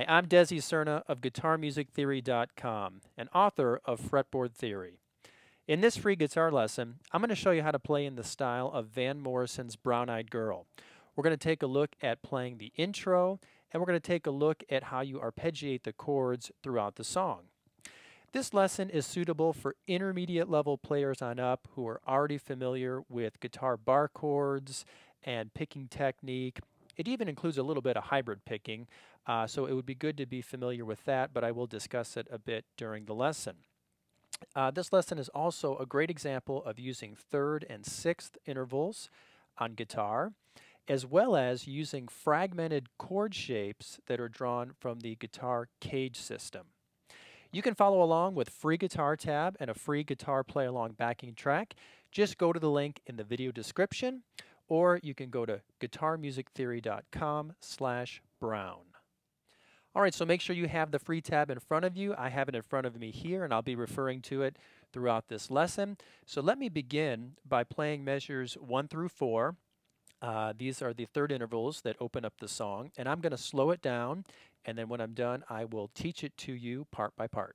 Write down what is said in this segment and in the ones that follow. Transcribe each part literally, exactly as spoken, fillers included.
I'm Desi Serna of guitar music theory dot com, and author of Fretboard Theory. In this free guitar lesson, I'm going to show you how to play in the style of Van Morrison's Brown-Eyed Girl. We're going to take a look at playing the intro, and we're going to take a look at how you arpeggiate the chords throughout the song. This lesson is suitable for intermediate level players on up who are already familiar with guitar bar chords and picking technique. It even includes a little bit of hybrid picking, uh, so it would be good to be familiar with that, but I will discuss it a bit during the lesson. Uh, this lesson is also a great example of using third and sixth intervals on guitar, as well as using fragmented chord shapes that are drawn from the guitar cage system. You can follow along with free guitar tab and a free guitar play along backing track. Just go to the link in the video description, or you can go to guitar music theory dot com slash brown. Alright, so make sure you have the free tab in front of you. I have it in front of me here, and I'll be referring to it throughout this lesson. So let me begin by playing measures one through four. Uh, these are the third intervals that open up the song, and I'm going to slow it down, and then when I'm done, I will teach it to you part by part.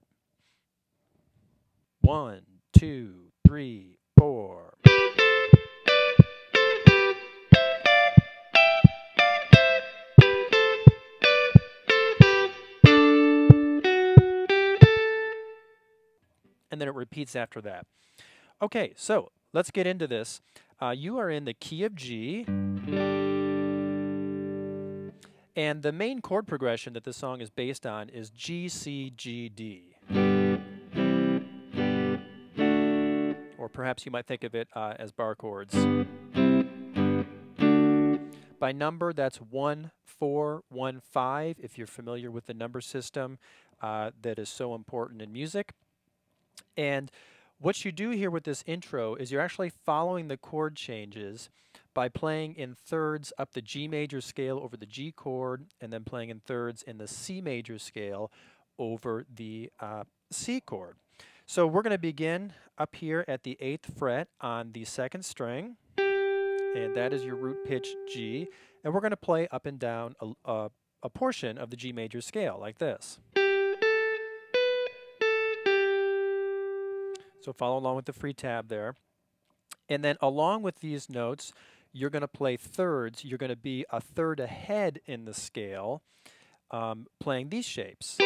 One, two, three, four. And then it repeats after that. Okay, so let's get into this. Uh, you are in the key of G, and the main chord progression that this song is based on is G, C, G, D. Or perhaps you might think of it uh, as bar chords. By number, that's one, four, one, five, if you're familiar with the number system uh, that is so important in music. And what you do here with this intro is you're actually following the chord changes by playing in thirds up the G major scale over the G chord, and then playing in thirds in the C major scale over the uh, C chord. So we're going to begin up here at the eighth fret on the second string, and that is your root pitch G, and we're going to play up and down a, a, a portion of the G major scale like this. So follow along with the free tab there. And then along with these notes, you're going to play thirds. You're going to be a third ahead in the scale, um, playing these shapes.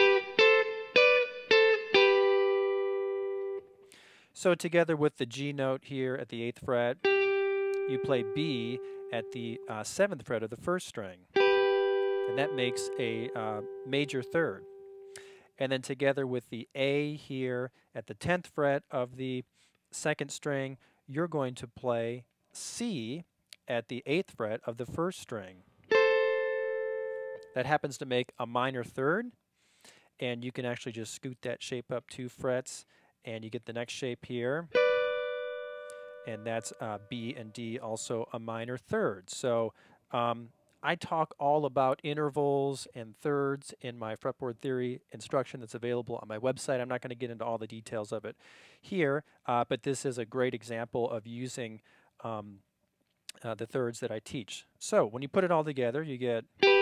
So together with the G note here at the eighth fret, you play B at the uh, seventh fret of the first string. And that makes a uh, major third. And then together with the A here at the tenth fret of the second string, you're going to play C at the eighth fret of the first string. That happens to make a minor third, and you can actually just scoot that shape up two frets, and you get the next shape here, and that's uh, B and D, also a minor third. So um, I talk all about intervals and thirds in my fretboard theory instruction that's available on my website. I'm not going to get into all the details of it here, uh, but this is a great example of using um, uh, the thirds that I teach. So when you put it all together, you get,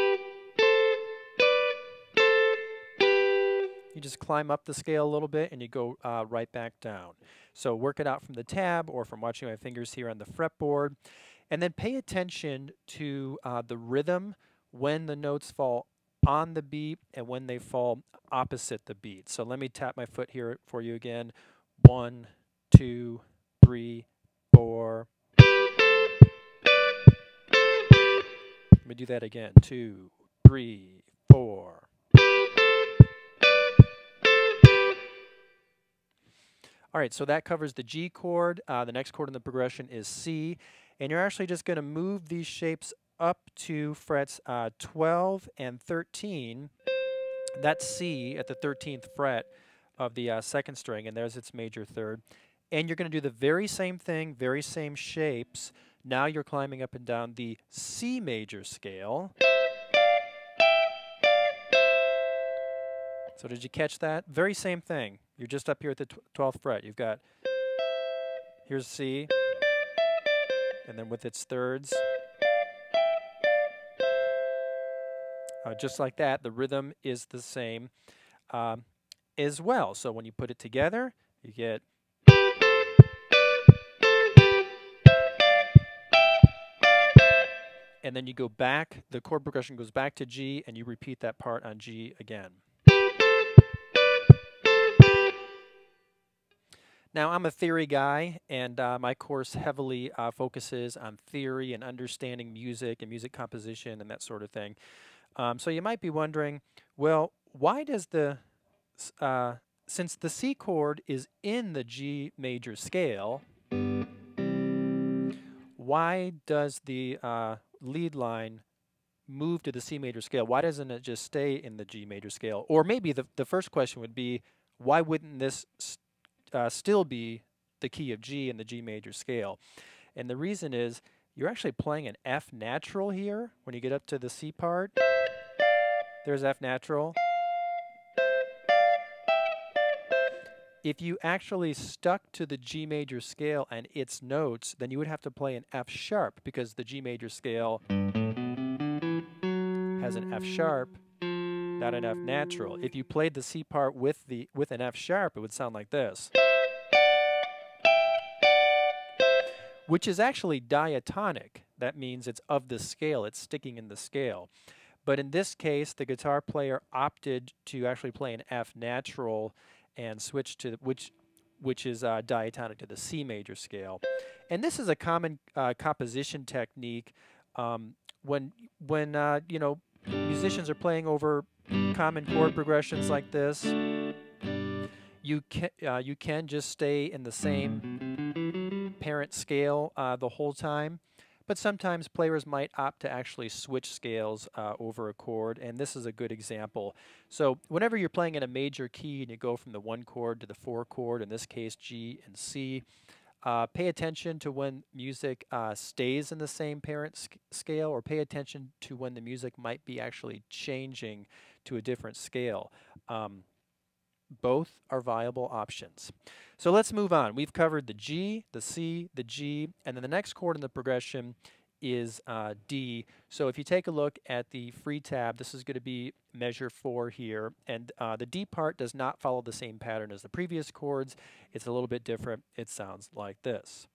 you just climb up the scale a little bit and you go uh, right back down. So work it out from the tab or from watching my fingers here on the fretboard. And then pay attention to uh, the rhythm when the notes fall on the beat and when they fall opposite the beat. So let me tap my foot here for you again. One, two, three, four. Let me do that again. Two, three, four. All right, so that covers the G chord. Uh, the next chord in the progression is C. And you're actually just going to move these shapes up to frets uh, twelve and thirteen. That's C at the thirteenth fret of the uh, second string, and there's its major third. And you're going to do the very same thing, very same shapes. Now you're climbing up and down the C major scale. So did you catch that? Very same thing. You're just up here at the twelfth fret. You've got, here's C, and then with its thirds, uh, just like that, the rhythm is the same um, as well. So when you put it together, you get and then you go back, the chord progression goes back to G, and you repeat that part on G again. Now, I'm a theory guy, and uh, my course heavily uh, focuses on theory and understanding music and music composition and that sort of thing. Um, so you might be wondering, well, why does the, uh, since the C chord is in the G major scale, why does the uh, lead line move to the C major scale? Why doesn't it just stay in the G major scale? Or maybe the, the first question would be, why wouldn't this uh, still be the key of G in the G major scale? And the reason is you're actually playing an F natural here when you get up to the C part. There's F natural. If you actually stuck to the G major scale and its notes, then you would have to play an F sharp because the G major scale has an F sharp, not an F natural. If you played the C part with the with an F sharp, it would sound like this, which is actually diatonic. That means it's of the scale, it's sticking in the scale. But in this case, the guitar player opted to actually play an F natural and switch to which which is uh, diatonic to the C major scale. And this is a common uh, composition technique um, when when uh, you know, musicians are playing over common chord progressions like this. You can uh, you can just stay in the same parent scale uh, the whole time. But sometimes players might opt to actually switch scales uh, over a chord, and this is a good example. So whenever you're playing in a major key and you go from the one chord to the four chord, in this case G and C, uh, pay attention to when music uh, stays in the same parent sc scale, or pay attention to when the music might be actually changing to a different scale. Um, Both are viable options. So let's move on. We've covered the G, the C, the G, and then the next chord in the progression is uh, D. So if you take a look at the free tab, this is going to be measure four here, and uh, the D part does not follow the same pattern as the previous chords. It's a little bit different. It sounds like this.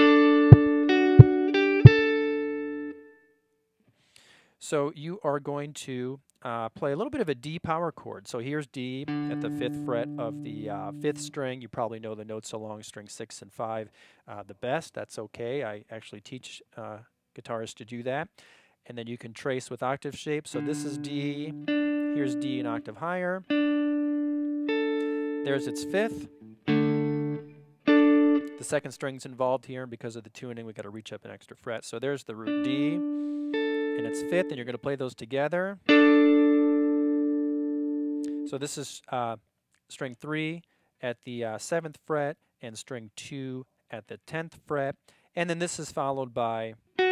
So you are going to uh, play a little bit of a D power chord. So here's D at the fifth fret of the uh, fifth string. You probably know the notes along string six and five uh, the best. That's okay. I actually teach uh, guitarists to do that. And then you can trace with octave shape. So this is D. Here's D an octave higher. There's its fifth. The second string's involved here, and because of the tuning, we've got to reach up an extra fret. So there's the root D and its fifth, and you're going to play those together. So this is uh, string three at the uh, seventh fret and string two at the tenth fret. And then this is followed by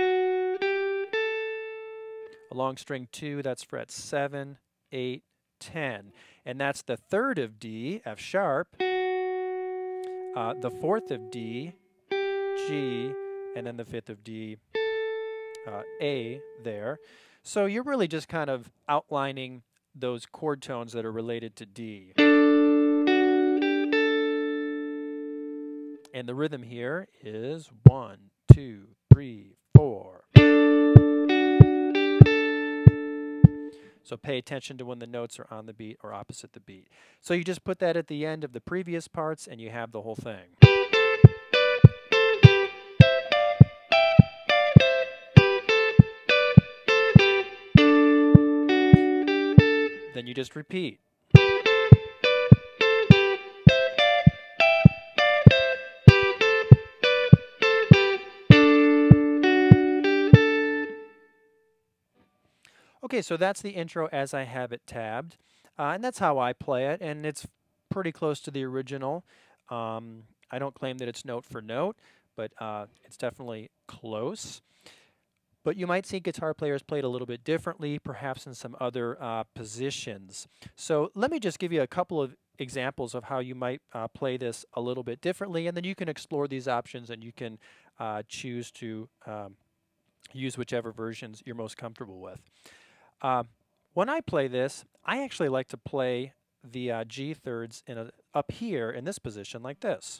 along string two, that's fret seven, eight, ten. And that's the third of D, F sharp, uh, the fourth of D, G, and then the fifth of D, uh, A there. So you're really just kind of outlining those chord tones that are related to D. And the rhythm here is one, two, three, four. So pay attention to when the notes are on the beat or opposite the beat. So you just put that at the end of the previous parts and you have the whole thing. Then you just repeat. Okay, so that's the intro as I have it tabbed, uh, and that's how I play it, and it's pretty close to the original. Um, I don't claim that it's note for note, but uh, it's definitely close. But you might see guitar players play it a little bit differently, perhaps in some other uh, positions. So let me just give you a couple of examples of how you might uh, play this a little bit differently, and then you can explore these options and you can uh, choose to um, use whichever versions you're most comfortable with. Uh, When I play this, I actually like to play the uh, G thirds in a, up here in this position like this.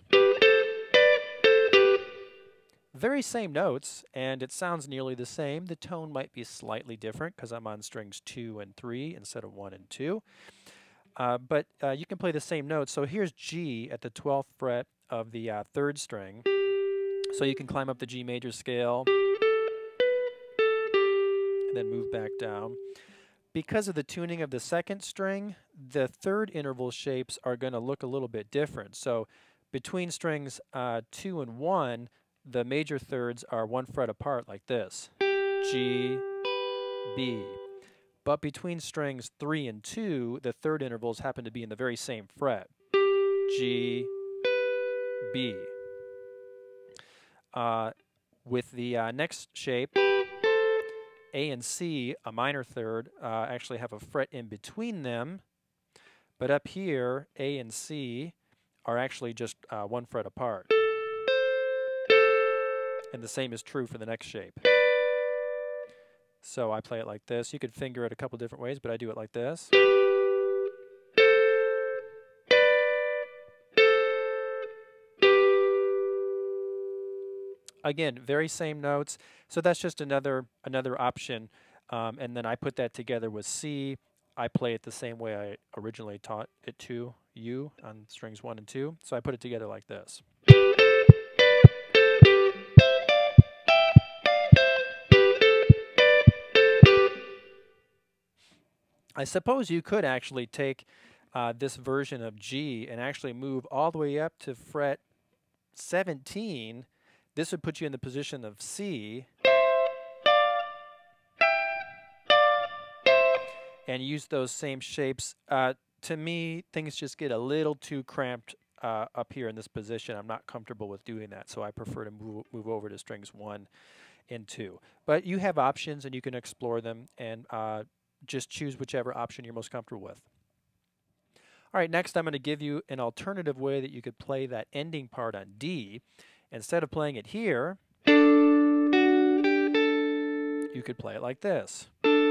Very same notes, and it sounds nearly the same. The tone might be slightly different because I'm on strings two and three instead of one and two. Uh, but uh, you can play the same notes. So here's G at the twelfth fret of the uh, third string. So you can climb up the G major scale and then move back down. Because of the tuning of the second string, the third interval shapes are going to look a little bit different. So between strings uh, two and one, the major thirds are one fret apart like this, G, B. But between strings three and two, the third intervals happen to be in the very same fret, G, B. Uh, with the uh, next shape, A and C, a minor third, uh, actually have a fret in between them, but up here, A and C are actually just uh, one fret apart. And the same is true for the next shape. So I play it like this. You could finger it a couple different ways, but I do it like this. Again, very same notes. So that's just another another option. Um, and then I put that together with C. I play it the same way I originally taught it to you on strings one and two. So I put it together like this. I suppose you could actually take uh, this version of G and actually move all the way up to fret seventeen. This would put you in the position of C. And use those same shapes. Uh, to me, things just get a little too cramped uh, up here in this position. I'm not comfortable with doing that, so I prefer to move, move over to strings one and two. But you have options, and you can explore them, and uh, just choose whichever option you're most comfortable with. All right, next I'm going to give you an alternative way that you could play that ending part on D. Instead of playing it here, you could play it like this.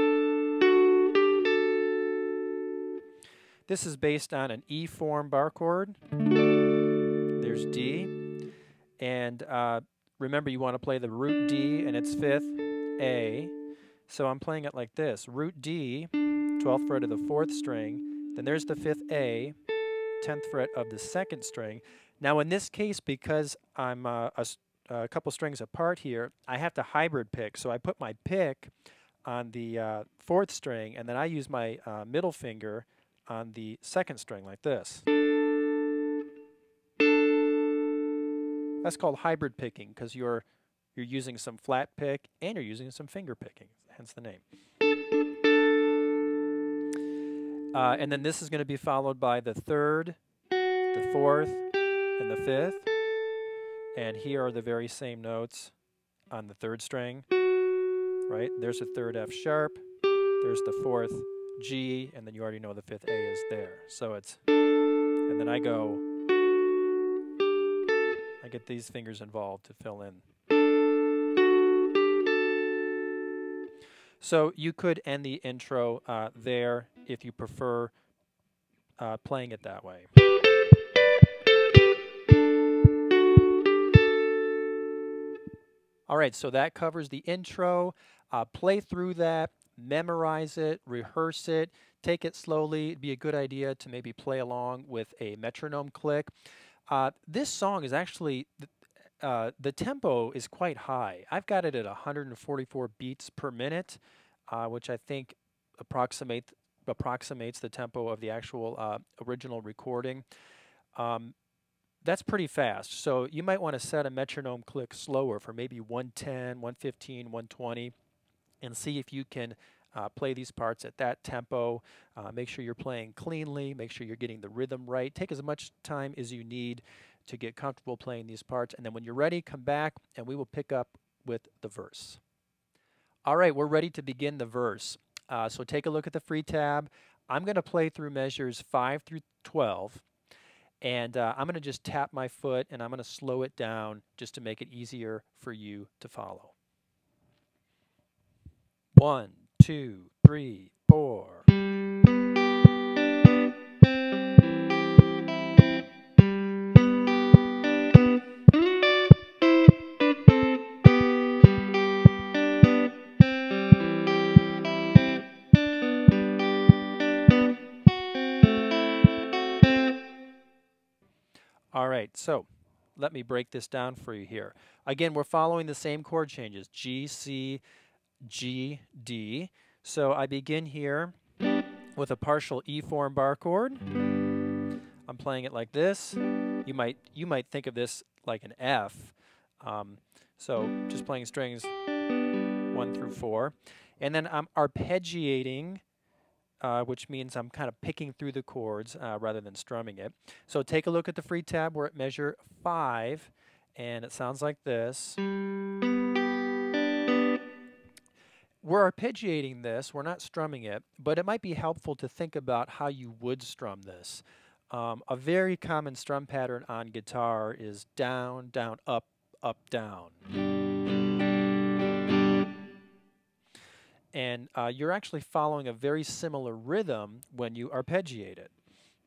This is based on an E form bar chord. There's D. And uh, remember, you want to play the root D and its fifth, A. So I'm playing it like this. Root D, twelfth fret of the fourth string. Then there's the fifth A, tenth fret of the second string. Now in this case, because I'm uh, a, a couple strings apart here, I have to hybrid pick. So I put my pick on the uh, fourth string, and then I use my uh, middle finger on the second string like this. That's called hybrid picking because you're you're using some flat pick and you're using some finger picking, hence the name. Uh, and then this is going to be followed by the third, the fourth, and the fifth. And here are the very same notes on the third string. Right? There's a third F sharp. There's the fourth G, and then you already know the fifth A is there. So it's, and then I go, I get these fingers involved to fill in. So you could end the intro uh, there if you prefer uh, playing it that way. All right, so that covers the intro. Uh, play through that. Memorize it, rehearse it, take it slowly. It'd be a good idea to maybe play along with a metronome click. Uh, this song is actually, uh, the tempo is quite high. I've got it at one hundred forty-four beats per minute, uh, which I think approximate, approximates the tempo of the actual uh, original recording. Um, that's pretty fast, so you might want to set a metronome click slower for maybe one ten, one fifteen, one twenty. And see if you can uh, play these parts at that tempo. Uh, make sure you're playing cleanly. Make sure you're getting the rhythm right. Take as much time as you need to get comfortable playing these parts. And then when you're ready, come back and we will pick up with the verse. All right, we're ready to begin the verse. Uh, so take a look at the free tab. I'm going to play through measures five through twelve. And uh, I'm going to just tap my foot and I'm going to slow it down just to make it easier for you to follow. One, two, three, four. All right, so let me break this down for you here. Again, we're following the same chord changes, G, C, G, D. So I begin here with a partial E form bar chord. I'm playing it like this. You might you might think of this like an F. Um, so just playing strings one through four, and then I'm arpeggiating, uh, which means I'm kind of picking through the chords uh, rather than strumming it. So take a look at the free tab. We're at measure five, and it sounds like this. We're arpeggiating this, we're not strumming it, but it might be helpful to think about how you would strum this. Um, a very common strum pattern on guitar is down, down, up, up, down. And uh, you're actually following a very similar rhythm when you arpeggiate it.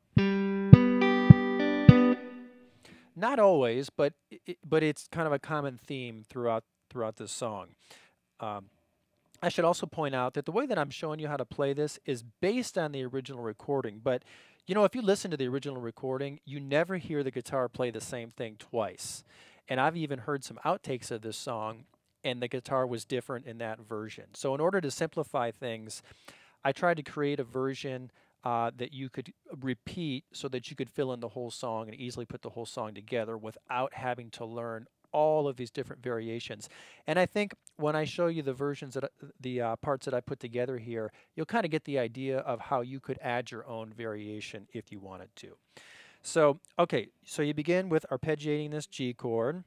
Not always, but it, but it's kind of a common theme throughout throughout this song. Um, I should also point out that the way that I'm showing you how to play this is based on the original recording, but you know, if you listen to the original recording, you never hear the guitar play the same thing twice. And I've even heard some outtakes of this song, and the guitar was different in that version. So in order to simplify things, I tried to create a version uh, that you could repeat so that you could fill in the whole song and easily put the whole song together without having to learn all of these different variations. And I think when I show you the versions, that the uh, parts that I put together here, you'll kind of get the idea of how you could add your own variation if you wanted to. So, okay, so you begin with arpeggiating this G chord.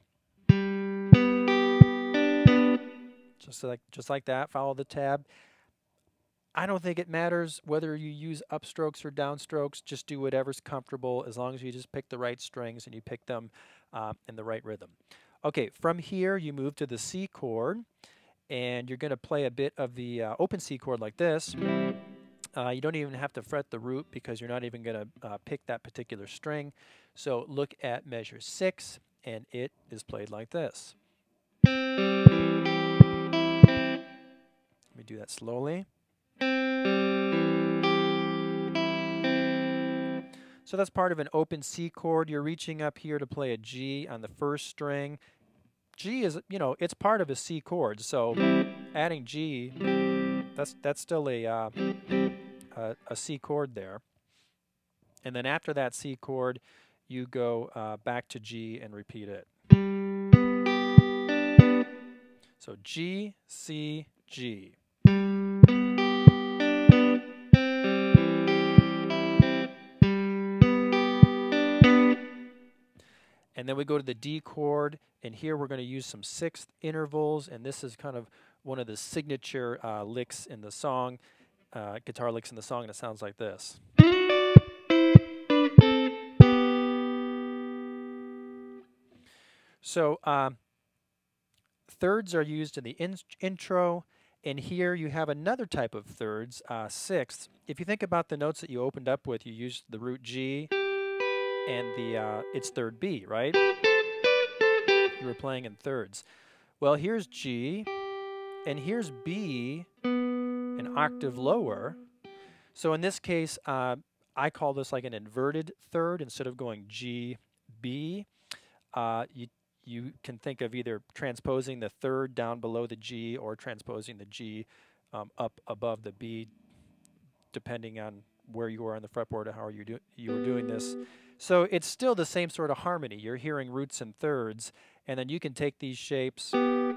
Just like, just like that, follow the tab. I don't think it matters whether you use upstrokes or downstrokes. Just do whatever's comfortable as long as you just pick the right strings and you pick them uh, in the right rhythm. Okay, from here you move to the C chord, and you're going to play a bit of the uh, open C chord like this. Uh, you don't even have to fret the root because you're not even going to uh, pick that particular string. So look at measure six, and it is played like this. Let me do that slowly. So that's part of an open C chord. You're reaching up here to play a G on the first string. G is, you know, it's part of a C chord, so adding G, that's that's still a, uh, a, a C chord there. And then after that C chord, you go uh, back to G and repeat it. So G, C, G. And then we go to the D chord, and here we're going to use some sixth intervals, and this is kind of one of the signature uh, licks in the song, uh, guitar licks in the song, and it sounds like this. So um, thirds are used in the in intro, and here you have another type of thirds, uh, sixths. If you think about the notes that you opened up with, you used the root G and the uh, it's third B, right? You were playing in thirds. Well, here's G, and here's B, an octave lower. So in this case, uh, I call this like an inverted third. Instead of going G, B, uh, you, you can think of either transposing the third down below the G or transposing the G um, up above the B, depending on where you are on the fretboard or how you do, you're doing this. So it's still the same sort of harmony. You're hearing roots and thirds, and then you can take these shapes and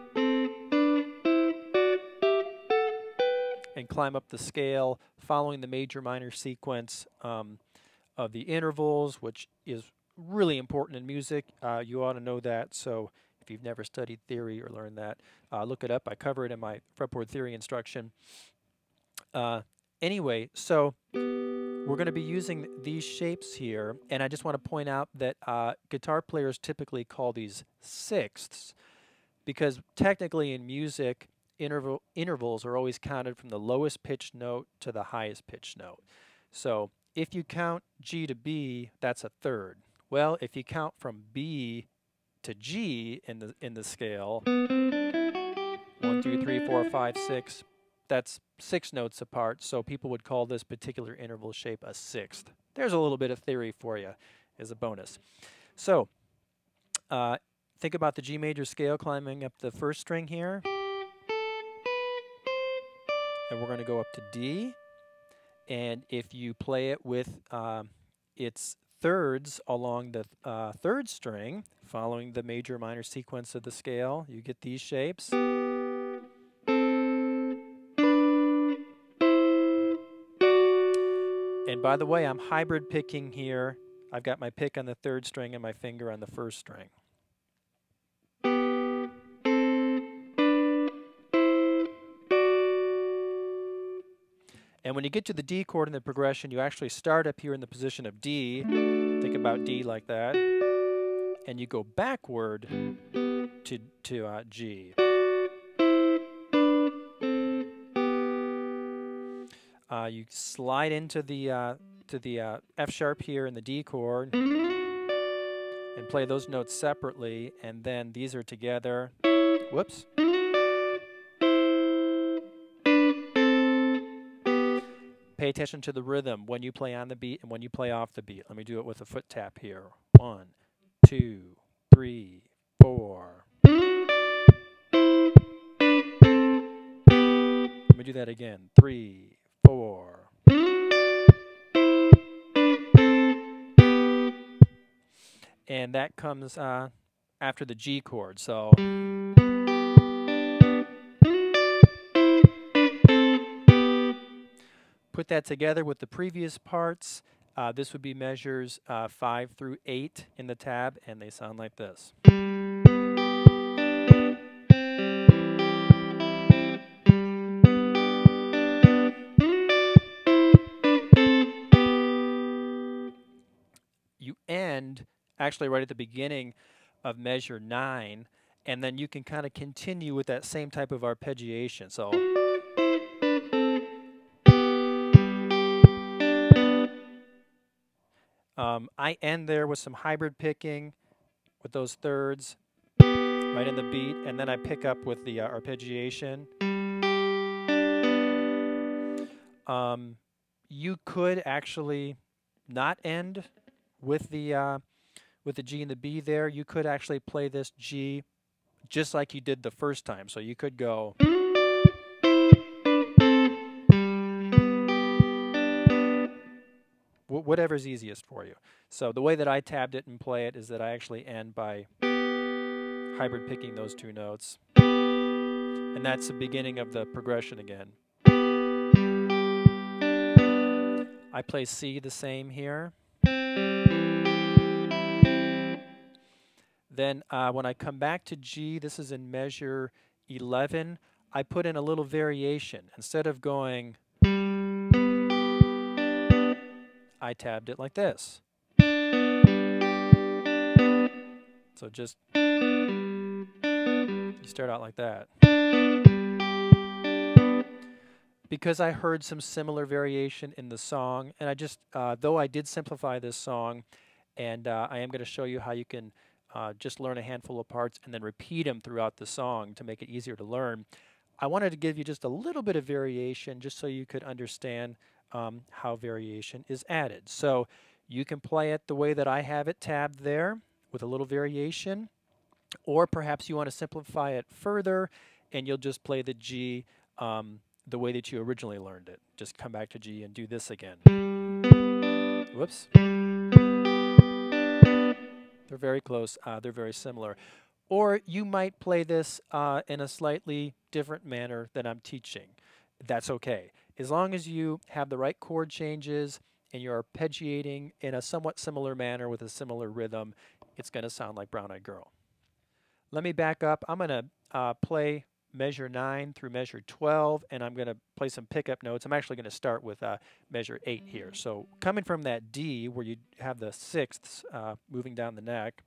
climb up the scale, following the major-minor sequence um, of the intervals, which is really important in music. Uh, you ought to know that, so if you've never studied theory or learned that, uh, look it up. I cover it in my fretboard theory instruction. Uh, anyway, so we're going to be using these shapes here, and I just want to point out that uh, guitar players typically call these sixths because technically in music, interval intervals are always counted from the lowest pitched note to the highest pitched note. So if you count G to B, that's a third. Well, if you count from B to G in the in the scale, one, two, three, four, five, six, that's six notes apart, so people would call this particular interval shape a sixth. There's a little bit of theory for you as a bonus. So, uh, think about the G major scale climbing up the first string here. And we're going to go up to D. And if you play it with uh, its thirds along the uh, third string, following the major minor sequence of the scale, you get these shapes. And by the way, I'm hybrid picking here. I've got my pick on the third string and my finger on the first string. And when you get to the D chord in the progression, you actually start up here in the position of D. Think about D like that. And you go backward to, to uh, G. Uh, you slide into the, uh, to the uh, F sharp here in the D chord and play those notes separately, and then these are together. Whoops. Pay attention to the rhythm when you play on the beat and when you play off the beat. Let me do it with a foot tap here. One, two, three, four. Let me do that again. Three, four. And that comes uh, after the G chord. So put that together with the previous parts. Uh, this would be measures uh, five through eight in the tab, and they sound like this. You end actually right at the beginning of measure nine, and then you can kind of continue with that same type of arpeggiation. So um, I end there with some hybrid picking with those thirds right in the beat, and then I pick up with the uh, arpeggiation. Um, you could actually not end with the uh, with the G and the B there. You could actually play this G just like you did the first time. So you could go whatever's easiest for you. So the way that I tabbed it and play it is that I actually end by hybrid picking those two notes. And that's the beginning of the progression again. I play C the same here. Then uh, when I come back to G, this is in measure eleven, I put in a little variation. Instead of going, I tabbed it like this. So just, you start out like that. Because I heard some similar variation in the song, and I just, uh, though I did simplify this song, and uh, I am going to show you how you can uh, just learn a handful of parts and then repeat them throughout the song to make it easier to learn. I wanted to give you just a little bit of variation just so you could understand um, how variation is added. So you can play it the way that I have it tabbed there with a little variation, or perhaps you want to simplify it further and you'll just play the G um, the way that you originally learned it. Just come back to G and do this again. Whoops. They're very close. Uh, they're very similar. Or you might play this uh, in a slightly different manner than I'm teaching. That's okay. As long as you have the right chord changes and you're arpeggiating in a somewhat similar manner with a similar rhythm, it's going to sound like Brown Eyed Girl. Let me back up. I'm going to uh, play measure nine through measure twelve, and I'm going to play some pickup notes. I'm actually going to start with uh, measure eight here. So coming from that D, where you have the sixths uh, moving down the neck.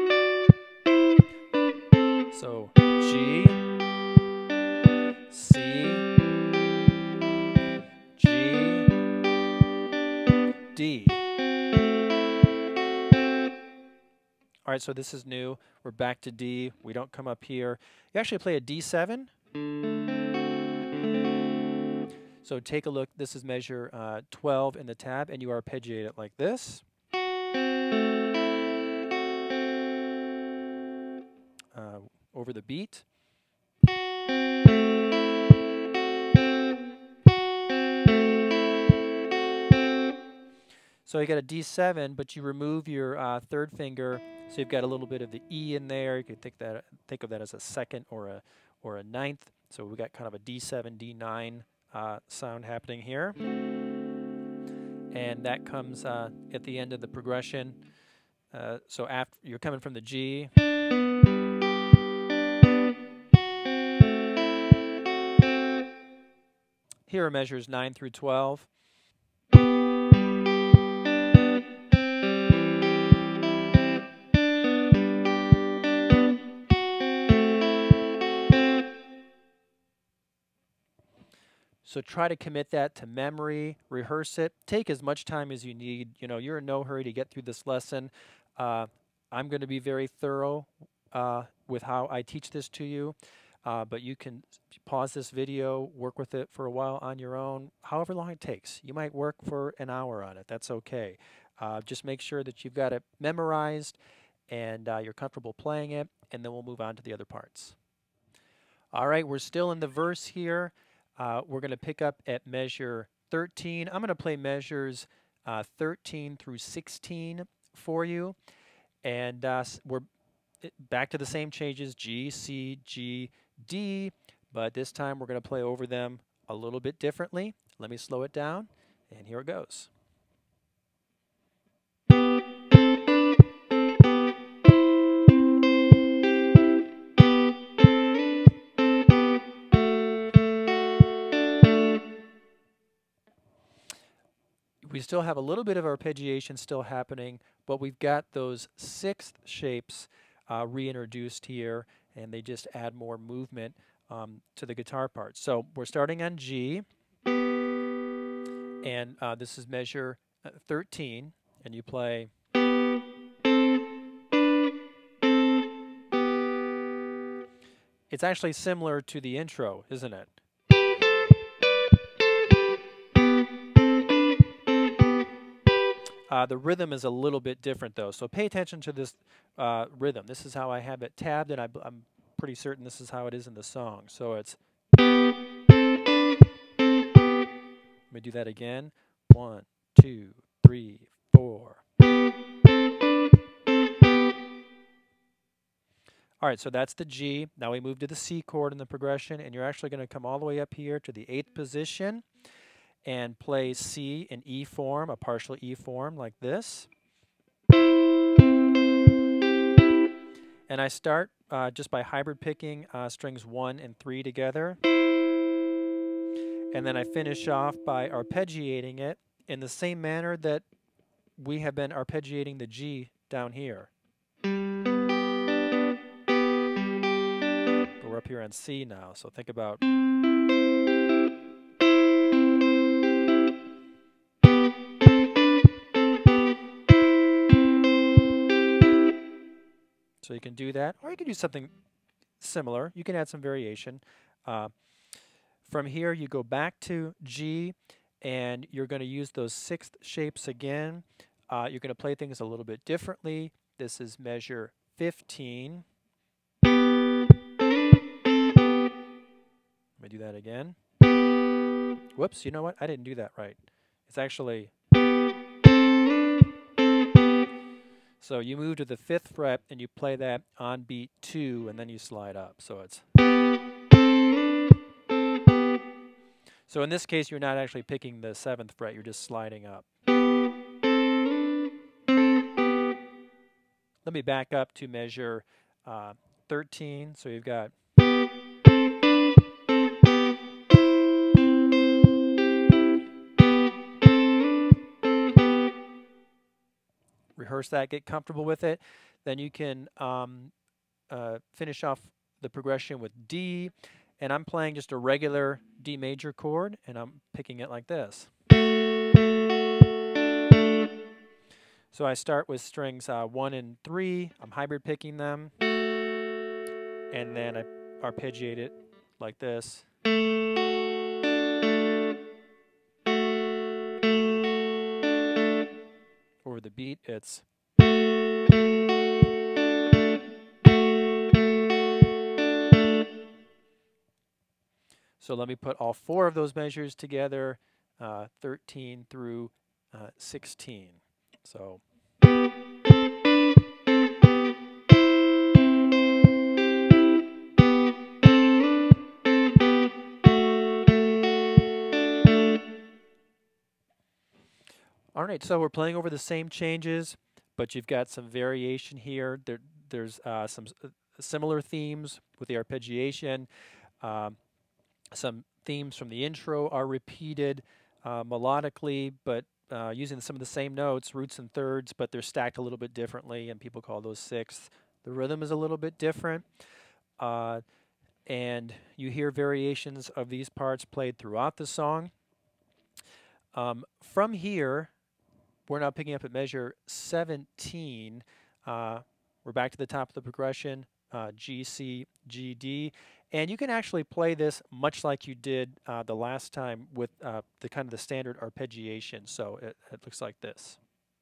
So G, C, G, D. All right, so this is new. We're back to D. We don't come up here. You actually play a D seven. So take a look. This is measure uh, twelve in the tab, and you arpeggiate it like this. over the beat. So you got a D seven, but you remove your uh, third finger, so you've got a little bit of the E in there. You could think that think of that as a second or a or a ninth. So we got kind of a D seven, D nine uh, sound happening here, and that comes uh, at the end of the progression. Uh, so after you're coming from the G. Here are measures nine through twelve. So try to commit that to memory, rehearse it, take as much time as you need. You know, you're in no hurry to get through this lesson. Uh, I'm going to be very thorough uh, with how I teach this to you, uh, but you can pause this video, work with it for a while on your own, however long it takes. You might work for an hour on it. That's okay. Uh, just make sure that you've got it memorized and uh, you're comfortable playing it, and then we'll move on to the other parts. All right, we're still in the verse here. Uh, we're going to pick up at measure thirteen. I'm going to play measures uh, thirteen through sixteen for you. And uh, we're back to the same changes, G, C, G, D. But this time we're going to play over them a little bit differently. Let me slow it down, and here it goes. We still have a little bit of arpeggiation still happening, but we've got those sixth shapes uh, reintroduced here, and they just add more movement um, to the guitar part. So we're starting on G, and uh, this is measure uh, thirteen, and you play. It's actually similar to the intro, isn't it? Uh, the rhythm is a little bit different, though, so pay attention to this uh, rhythm. This is how I have it tabbed, and I, I'm pretty certain this is how it is in the song. So it's... Let me do that again. One, two, three, four. All right, so that's the G. Now we move to the C chord in the progression, and you're actually going to come all the way up here to the eighth position and play C in E form, a partial E form like this. And I start uh, just by hybrid picking uh, strings one and three together. And then I finish off by arpeggiating it in the same manner that we have been arpeggiating the G down here. But we're up here on C now, so think about... So you can do that, or you can do something similar. You can add some variation. Uh, from here, you go back to G, and you're going to use those sixth shapes again. Uh, you're going to play things a little bit differently. This is measure fifteen. Let me do that again. Whoops, you know what? I didn't do that right. It's actually... So you move to the fifth fret and you play that on beat two, and then you slide up. So it's... So in this case, you're not actually picking the seventh fret, you're just sliding up. Let me back up to measure uh, thirteen. So you've got... Rehearse that, get comfortable with it. Then you can um, uh, finish off the progression with D, and I'm playing just a regular D major chord, and I'm picking it like this. So I start with strings uh, one and three, I'm hybrid picking them, and then I arpeggiate it like this. Over the beat, it's... So let me put all four of those measures together, uh, thirteen through uh, sixteen. So. All right, so we're playing over the same changes, but you've got some variation here. There, there's uh, some uh, similar themes with the arpeggiation. Um, some themes from the intro are repeated uh, melodically, but uh, using some of the same notes, roots and thirds, but they're stacked a little bit differently, and people call those sixths. The rhythm is a little bit different, uh, and you hear variations of these parts played throughout the song. Um, from here, we're now picking up at measure seventeen. Uh, we're back to the top of the progression, uh, G, C, G, D. And you can actually play this much like you did uh, the last time with uh, the kind of the standard arpeggiation. So it, it looks like this.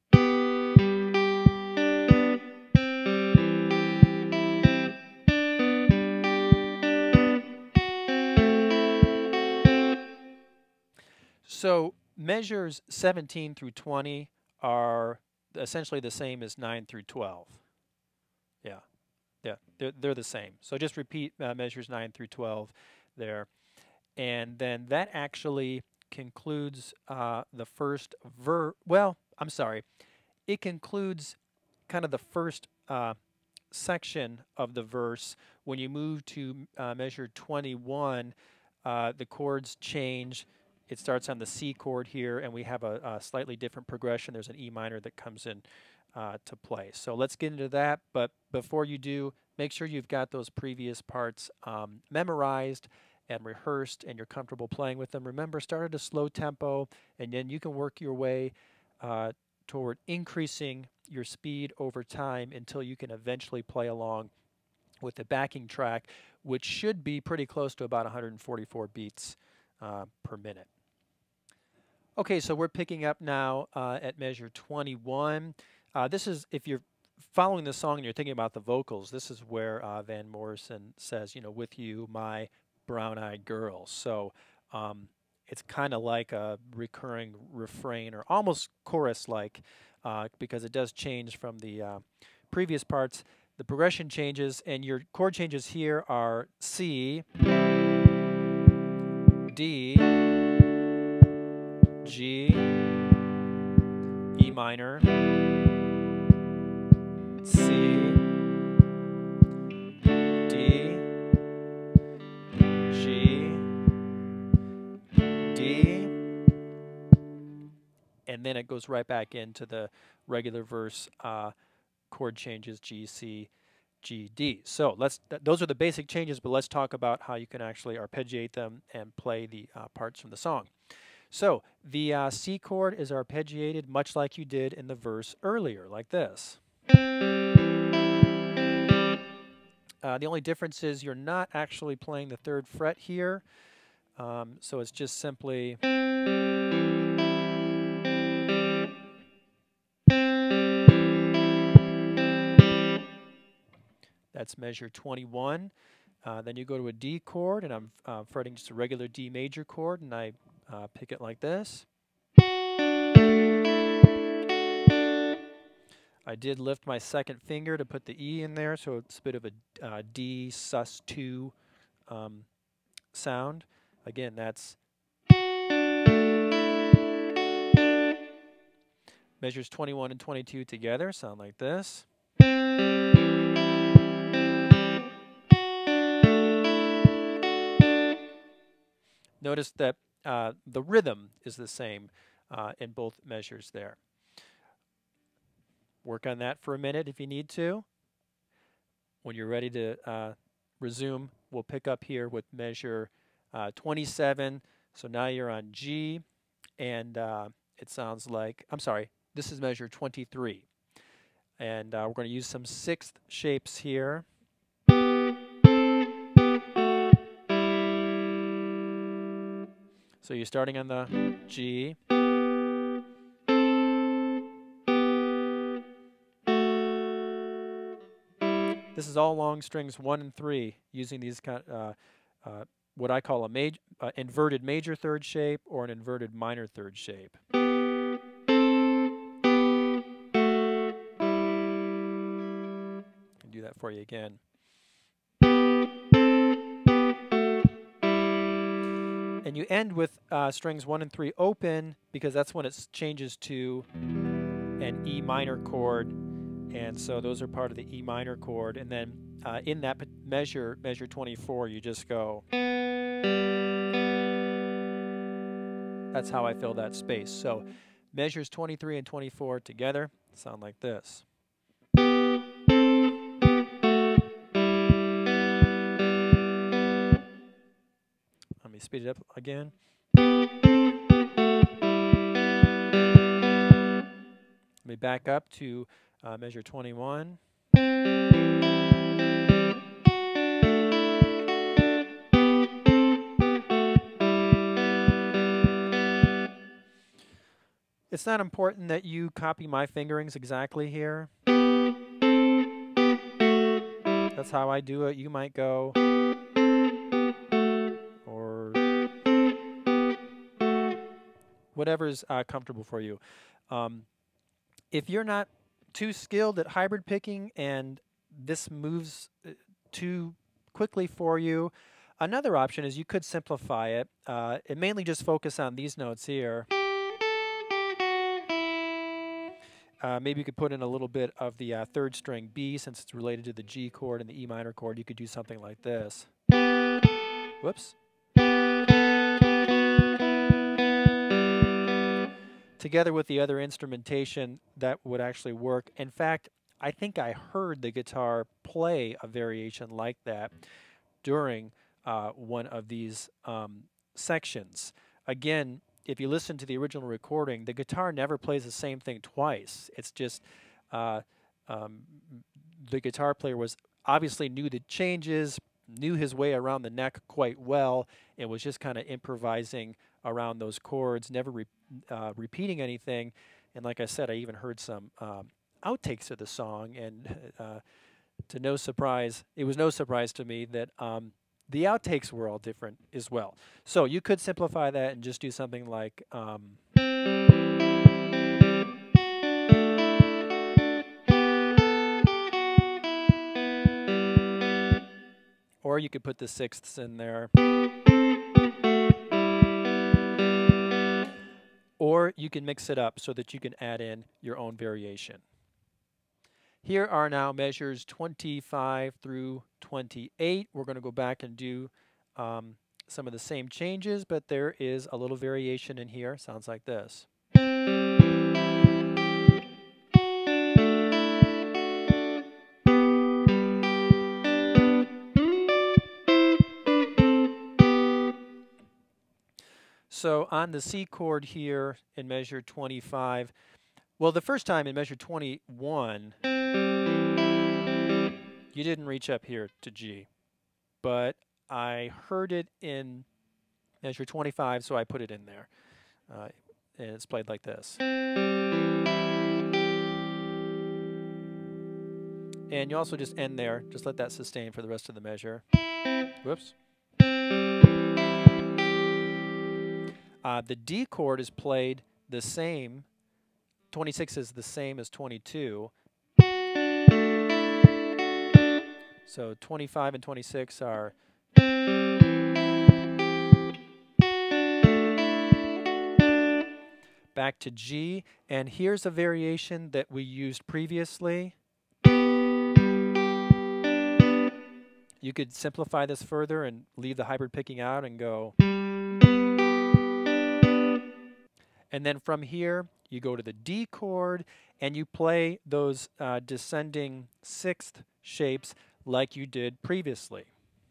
So measures seventeen through twenty are essentially the same as nine through twelve. Yeah, yeah, they're, they're the same. So just repeat uh, measures nine through twelve there. And then that actually concludes uh, the first ver. Well, I'm sorry. It concludes kind of the first uh, section of the verse. When you move to uh, measure twenty-one, uh, the chords change. It starts on the C chord here, and we have a, a slightly different progression. There's an E minor that comes in uh, to play. So let's get into that. But before you do, make sure you've got those previous parts um, memorized and rehearsed, and you're comfortable playing with them. Remember, start at a slow tempo, and then you can work your way uh, toward increasing your speed over time until you can eventually play along with the backing track, which should be pretty close to about one hundred forty-four beats uh, per minute. Okay, so we're picking up now uh, at measure twenty-one. Uh, this is, if you're following the song and you're thinking about the vocals, this is where uh, Van Morrison says, you know, with you, my brown-eyed girl. So um, it's kind of like a recurring refrain or almost chorus-like uh, because it does change from the uh, previous parts. The progression changes, and your chord changes here are C, D, G, E minor, C, D, G, D, and then it goes right back into the regular verse uh, chord changes G, C, G, D. So let's th those are the basic changes, but let's talk about how you can actually arpeggiate them and play the uh, parts from the song. So the uh, C chord is arpeggiated much like you did in the verse earlier, like this. Uh, the only difference is you're not actually playing the third fret here, um, so it's just simply that's measure twenty-one. Uh, then you go to a D chord, and I'm uh, fretting just a regular D major chord, and I uh, pick it like this. I did lift my second finger to put the E in there, so it's a bit of a uh, D sus two um, sound. Again, that's measures twenty-one and twenty-two together, sound like this. Notice that uh, the rhythm is the same uh, in both measures there. Work on that for a minute if you need to. When you're ready to uh, resume, we'll pick up here with measure uh, twenty-seven. So now you're on G, and uh, it sounds like, I'm sorry, this is measure twenty-three. And uh, we're going to use some sixth shapes here. So you're starting on the G. This is all long strings one and three, using these kind uh, uh, what I call a major, uh, inverted major third shape or an inverted minor third shape. I'll do that for you again. And you end with uh, strings one and three open, because that's when it changes to an E minor chord, and so those are part of the E minor chord. And then uh, in that measure, measure twenty-four, you just go. That's how I fill that space. So measures twenty-three and twenty-four together sound like this. Let me speed it up again. Let me back up to uh, measure twenty-one. It's not important that you copy my fingerings exactly here. That's how I do it. You might go, or whatever's uh, comfortable for you. Um, if you're not too skilled at hybrid picking and this moves too quickly for you, another option is you could simplify it uh, and mainly just focus on these notes here. Uh, maybe you could put in a little bit of the uh, third string B, since it's related to the G chord and the E minor chord. You could do something like this. Whoops. Together with the other instrumentation, that would actually work. In fact, I think I heard the guitar play a variation like that during uh, one of these um, sections. Again, if you listen to the original recording, the guitar never plays the same thing twice. It's just uh, um, the guitar player was obviously knew the changes, knew his way around the neck quite well, and was just kind of improvising around those chords, never re uh, repeating anything. And like I said, I even heard some um, outtakes of the song, and uh, to no surprise, it was no surprise to me that um, the outtakes were all different as well. So you could simplify that and just do something like um, or you could put the sixths in there. Or you can mix it up so that you can add in your own variation. Here are now measures twenty-five through twenty-eight. We're going to go back and do um, some of the same changes, but there is a little variation in here. Sounds like this. So on the C chord here in measure twenty-five, well, the first time in measure twenty-one, you didn't reach up here to G, but I heard it in measure twenty-five, so I put it in there. Uh, and it's played like this. And you also just end there, just let that sustain for the rest of the measure. Whoops. Uh, the D chord is played the same. twenty-six is the same as twenty-two. So twenty-five and twenty-six are back to G. And here's a variation that we used previously. You could simplify this further and leave the hybrid picking out and go. And then from here, you go to the D chord and you play those uh, descending sixth shapes like you did previously.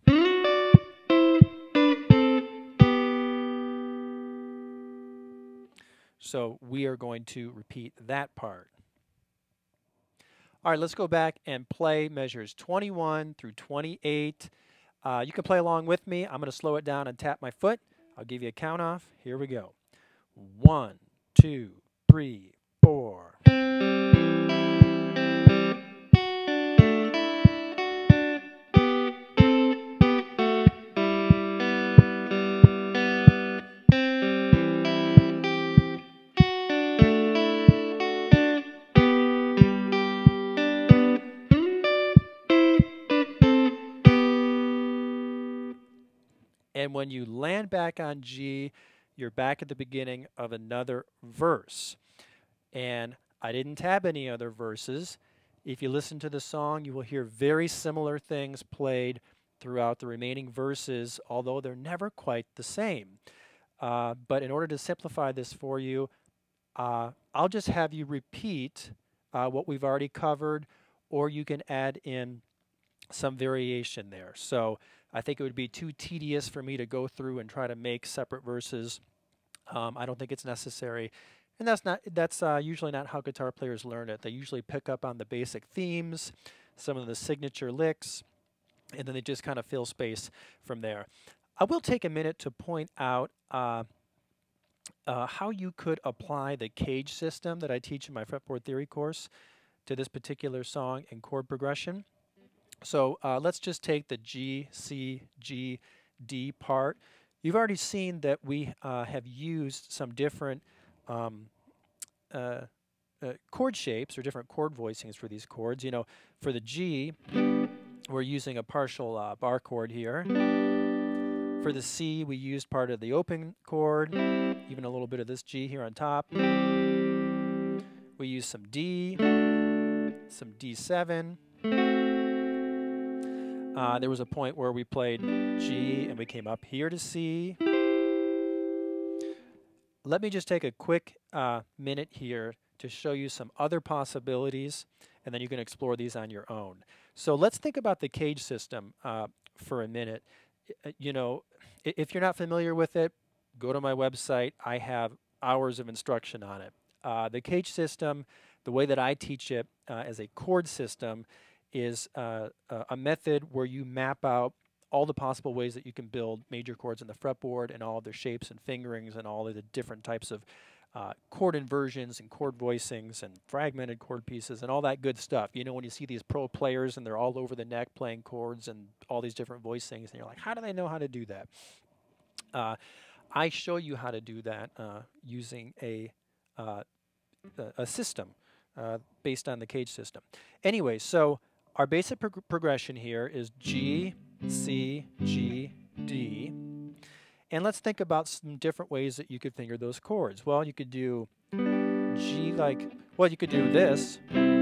So we are going to repeat that part. All right, let's go back and play measures twenty-one through twenty-eight. Uh, you can play along with me. I'm going to slow it down and tap my foot. I'll give you a count off. Here we go. One, two, three, four. And when you land back on G, you're back at the beginning of another verse. And I didn't tab any other verses. If you listen to the song, you will hear very similar things played throughout the remaining verses, although they're never quite the same. Uh, but in order to simplify this for you, uh, I'll just have you repeat uh, what we've already covered, or you can add in some variation there. So I think it would be too tedious for me to go through and try to make separate verses. Um, I don't think it's necessary. And that's not that's uh, usually not how guitar players learn it. They usually pick up on the basic themes, some of the signature licks, and then they just kind of fill space from there. I will take a minute to point out uh, uh, how you could apply the cage system that I teach in my fretboard theory course to this particular song and chord progression. So uh, let's just take the G, C, G, D part. You've already seen that we uh, have used some different um, uh, uh, chord shapes or different chord voicings for these chords. You know, for the G, we're using a partial uh, bar chord here. For the C, we used part of the open chord, even a little bit of this G here on top. We used some D, some D seven. Uh, there was a point where we played G and we came up here to C. Let me just take a quick uh, minute here to show you some other possibilities, and then you can explore these on your own. So let's think about the cage system uh, for a minute. You know, if you're not familiar with it, go to my website. I have hours of instruction on it. Uh, the cage system, the way that I teach it uh, as a chord system, is uh, a method where you map out all the possible ways that you can build major chords in the fretboard and all of their shapes and fingerings and all of the different types of uh, chord inversions and chord voicings and fragmented chord pieces and all that good stuff. You know, when you see these pro players and they're all over the neck playing chords and all these different voicings, and you're like, how do they know how to do that? Uh, I show you how to do that uh, using a, uh, a system uh, based on the cage system. Anyway, so our basic prog progression here is G, C, G, D. And let's think about some different ways that you could finger those chords. Well, you could do G like, well, you could do this,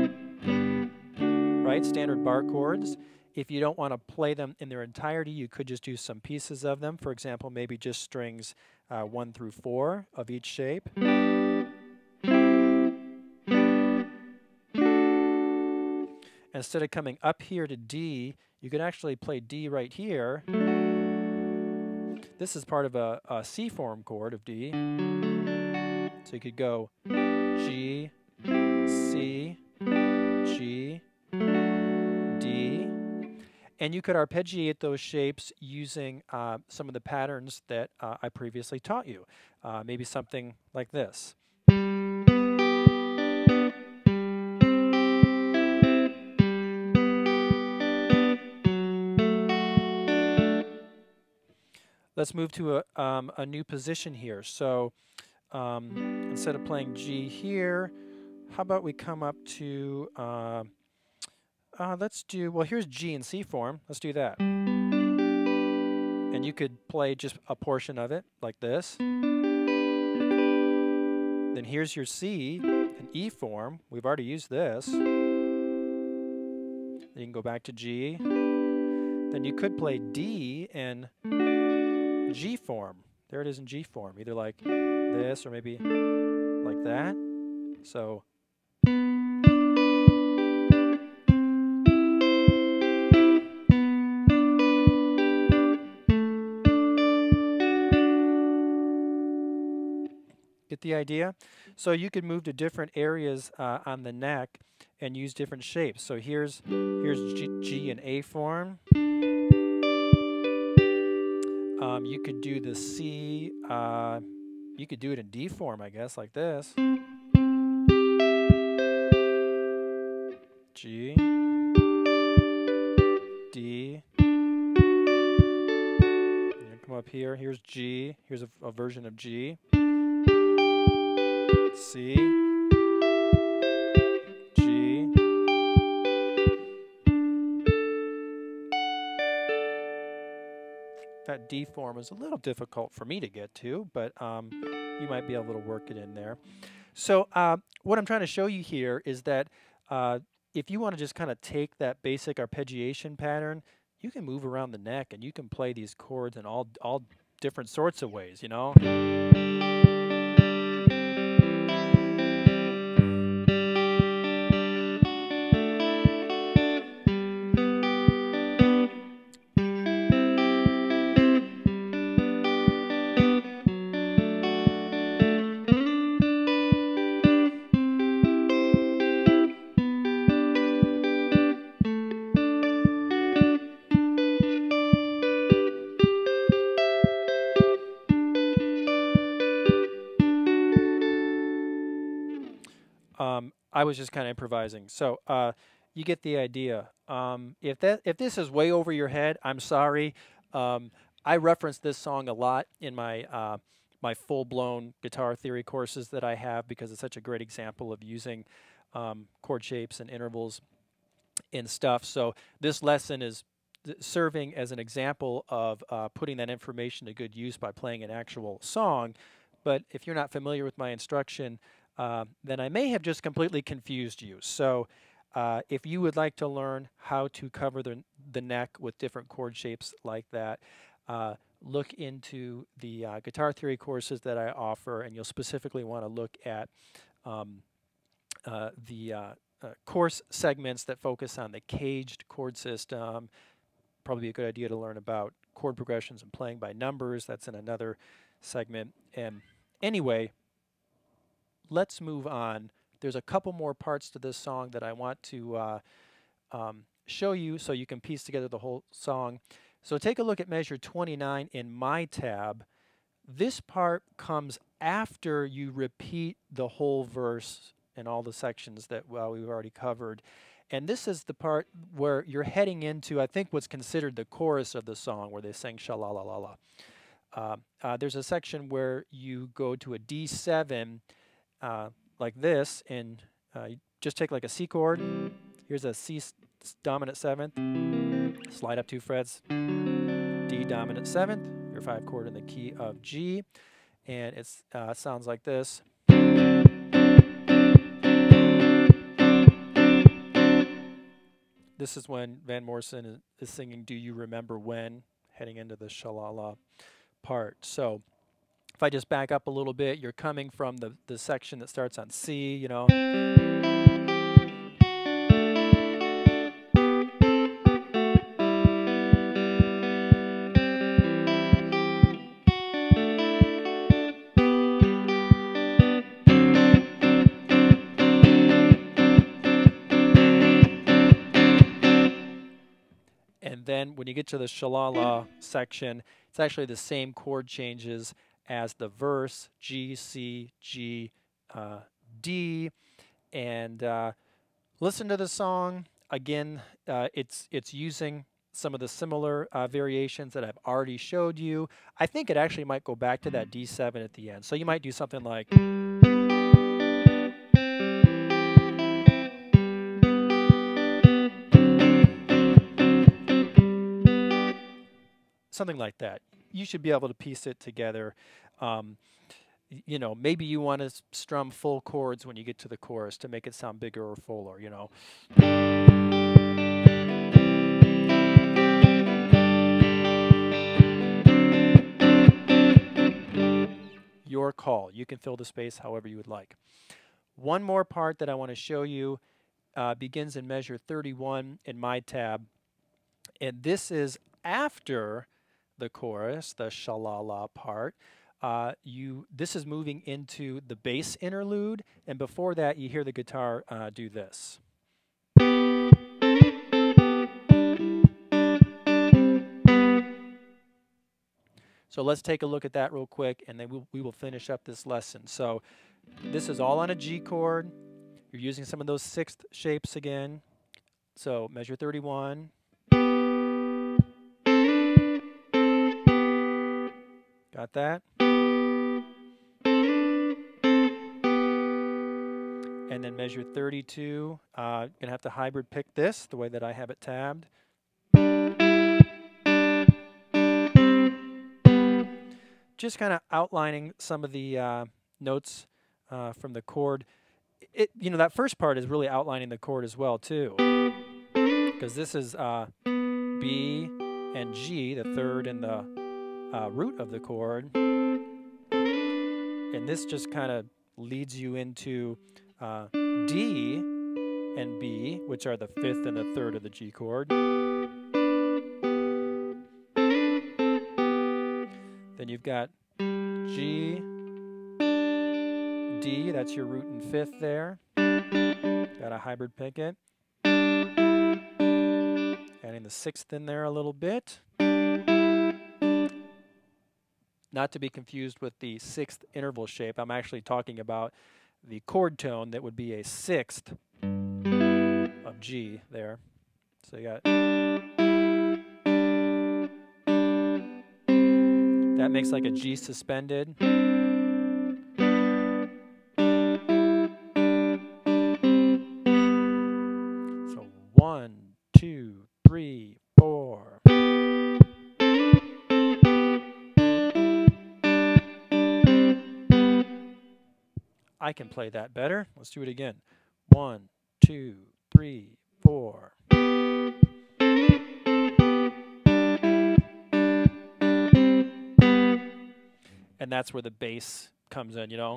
right? Standard bar chords. If you don't want to play them in their entirety, you could just do some pieces of them. For example, maybe just strings uh, one through four of each shape. Instead of coming up here to D, you could actually play D right here. This is part of a, a C form chord of D. So you could go G, C, G, D. And you could arpeggiate those shapes using uh, some of the patterns that uh, I previously taught you. Uh, maybe something like this. Let's move to a, um, a new position here. So um, instead of playing G here, how about we come up to, uh, uh, let's do, well, here's G in C form. Let's do that. And you could play just a portion of it like this. Then here's your C in E form. We've already used this. Then you can go back to G. Then you could play D in G form. There it is in G form, either like this or maybe like that. So get the idea? So you could move to different areas uh, on the neck and use different shapes. So here's here's G, G in A form. Um, you could do the C, uh, you could do it in D form, I guess, like this. G, D. You come up here, here's G, here's a, a version of G. C, G. In fact, D form is a little difficult for me to get to, but um, you might be able to work it in there. So uh, what I'm trying to show you here is that uh, if you want to just kind of take that basic arpeggiation pattern, you can move around the neck and you can play these chords in all, all different sorts of ways, you know. Um, I was just kind of improvising. So uh, you get the idea. Um, if that if this is way over your head, I'm sorry. Um, I reference this song a lot in my uh, my full-blown guitar theory courses that I have because it's such a great example of using um, chord shapes and intervals and stuff. So this lesson is serving as an example of uh, putting that information to good use by playing an actual song. But if you're not familiar with my instruction, uh, then I may have just completely confused you. So uh, if you would like to learn how to cover the, the neck with different chord shapes like that, uh, look into the uh, guitar theory courses that I offer, and you'll specifically want to look at um, uh, the uh, uh, course segments that focus on the caged chord system. Probably a good idea to learn about chord progressions and playing by numbers. That's in another segment. And anyway, let's move on. There's a couple more parts to this song that I want to uh, um, show you so you can piece together the whole song. So take a look at measure twenty-nine in my tab. This part comes after you repeat the whole verse and all the sections that well, we've already covered. And this is the part where you're heading into, I think, what's considered the chorus of the song, where they sing sha-la-la-la-la. Uh, uh, there's a section where you go to a D seven uh, like this, and uh, you just take like a C chord. Here's a C dominant seventh, slide up two frets, D dominant seventh, your five chord in the key of G, and it uh, sounds like this. This is when Van Morrison is, is singing Do You Remember When, heading into the sha-la-la part. So if I just back up a little bit, you're coming from the, the section that starts on C, you know. And then when you get to the sha-la-la section, it's actually the same chord changes as the verse, G, C, G, uh, D. And uh, listen to the song. Again, uh, it's, it's using some of the similar uh, variations that I've already showed you. I think it actually might go back to that D seven at the end. So you might do something like... something like that. You should be able to piece it together. Um, you know, maybe you want to strum full chords when you get to the chorus to make it sound bigger or fuller, you know. Your call. You can fill the space however you would like. One more part that I want to show you uh, begins in measure thirty-one in my tab. And this is after the chorus, the sha-la-la part. Uh, you, this is moving into the bass interlude, and before that you hear the guitar uh, do this. So let's take a look at that real quick, and then we'll, we will finish up this lesson. So this is all on a G chord. You're using some of those sixth shapes again. So measure thirty-one. Got that? And then measure thirty-two. Uh, I'm going to have to hybrid pick this the way that I have it tabbed. just kind of outlining some of the uh, notes uh, from the chord. It, you know, that first part is really outlining the chord as well too, because this is uh, B and G, the third and the uh, root of the chord, and this just kind of leads you into uh, D and B, which are the fifth and the third of the G chord. Then you've got G, D, that's your root and fifth there. Got a hybrid picket. Adding the sixth in there a little bit. Not to be confused with the sixth interval shape. I'm actually talking about the chord tone that would be a sixth of G there. So you got... That makes like a G suspended. So one, two, three, four. I can play that better. Let's do it again. One, two, three, four. And that's where the bass comes in, you know.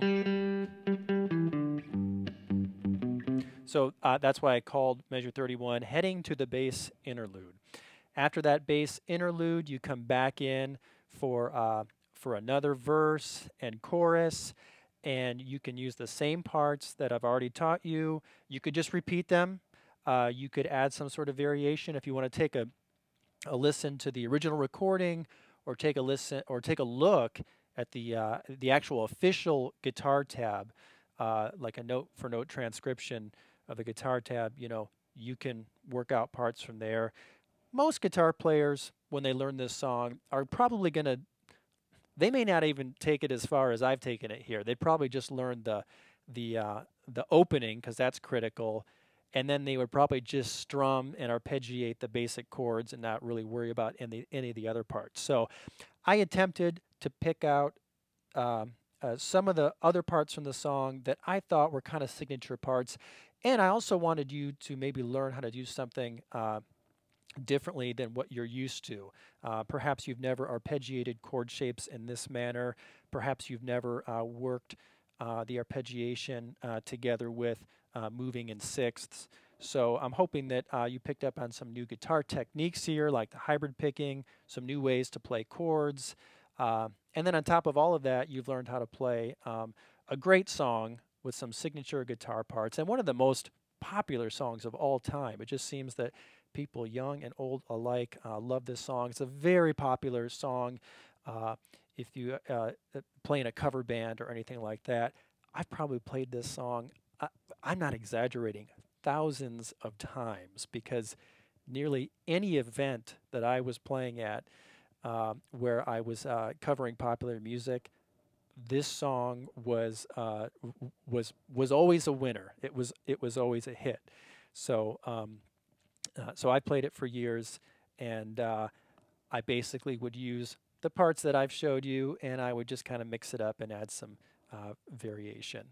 So uh, that's why I called measure thirty-one heading to the bass interlude. After that bass interlude, you come back in for uh, for another verse and chorus, and you can use the same parts that I've already taught you. You could just repeat them. Uh, you could add some sort of variation if you want to take a a listen to the original recording, or take a listen or take a look at the uh, the actual official guitar tab, uh, like a note for note transcription of the guitar tab. You know, you can work out parts from there. Most guitar players, when they learn this song, are probably going to, they may not even take it as far as I've taken it here. They probably just learn the the uh, the opening, because that's critical, and then they would probably just strum and arpeggiate the basic chords and not really worry about any any of the other parts. So I attempted to pick out um, uh, some of the other parts from the song that I thought were kind of signature parts, and I also wanted you to maybe learn how to do something uh, differently than what you're used to. Uh, perhaps you've never arpeggiated chord shapes in this manner. Perhaps you've never uh, worked uh, the arpeggiation uh, together with uh, moving in sixths. So I'm hoping that uh, you picked up on some new guitar techniques here, like the hybrid picking, some new ways to play chords. Uh, and then on top of all of that, you've learned how to play um, a great song with some signature guitar parts, and one of the most popular songs of all time. It just seems that people young and old alike uh, love this song. It's a very popular song. Uh, if you uh, play in a cover band or anything like that, I've probably played this song, I, I'm not exaggerating, thousands of times, because nearly any event that I was playing at uh, where I was uh, covering popular music, this song was uh, was was always a winner. It was it was always a hit. So um, uh, so I played it for years, and uh, I basically would use the parts that I've showed you, and I would just kind of mix it up and add some uh, variation.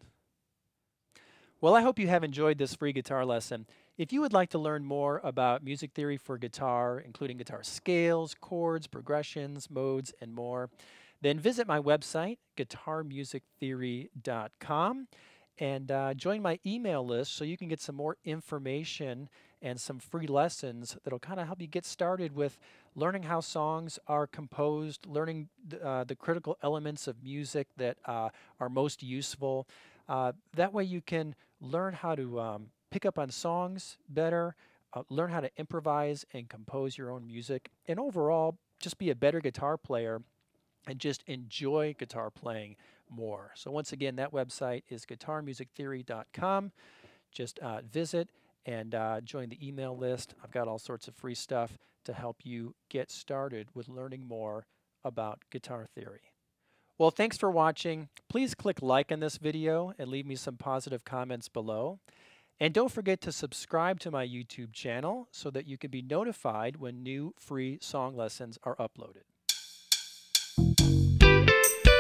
Well, I hope you have enjoyed this free guitar lesson. If you would like to learn more about music theory for guitar, including guitar scales, chords, progressions, modes, and more, then visit my website, guitar music theory dot com, and uh, join my email list so you can get some more information and some free lessons that'll kind of help you get started with learning how songs are composed, learning th uh, the critical elements of music that uh, are most useful. Uh, that way you can learn how to um, pick up on songs better, uh, learn how to improvise and compose your own music, and overall just be a better guitar player and just enjoy guitar playing more. So once again, that website is guitar music theory dot com. Just uh, visit and uh, join the email list. I've got all sorts of free stuff to help you get started with learning more about guitar theory. Well, thanks for watching. Please click like on this video and leave me some positive comments below. And don't forget to subscribe to my YouTube channel so that you can be notified when new free song lessons are uploaded.